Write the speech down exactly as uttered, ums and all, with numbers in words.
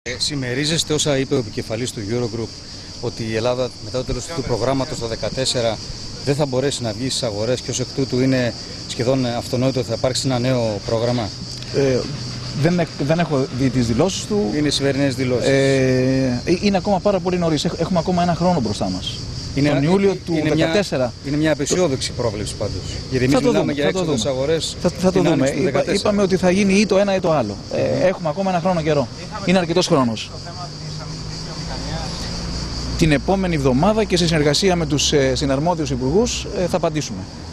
Ε, συμμερίζεστε όσα είπε ο επικεφαλής του Eurogroup, ότι η Ελλάδα μετά το τέλος του προγράμματος το δύο χιλιάδες δεκατέσσερα δεν θα μπορέσει να βγει στις αγορές και ως εκ τούτου είναι σχεδόν αυτονόητο ότι θα υπάρξει ένα νέο πρόγραμμα? Ε, δεν, δεν έχω δει τις δηλώσεις του. Είναι οι σημερινές δηλώσεις. Ε, είναι ακόμα πάρα πολύ νωρίς. Έχουμε ακόμα ένα χρόνο μπροστά μας. Είναι, τον Ιούλιο του δύο χιλιάδες δεκατέσσερα. Μια, είναι μια απεσιόδοξη πρόβλεψη πάντως. Γιατί εμείς μιλάμε δούμε, για έξοδες αγορές. Θα, θα το δούμε. Είπα, είπαμε ότι θα γίνει ή το ένα ή το άλλο. Ε, έχουμε ακόμα ένα χρόνο καιρό. Είναι αρκετός χρόνος. Την επόμενη εβδομάδα και σε συνεργασία με τους συναρμόδιους υπουργούς θα απαντήσουμε.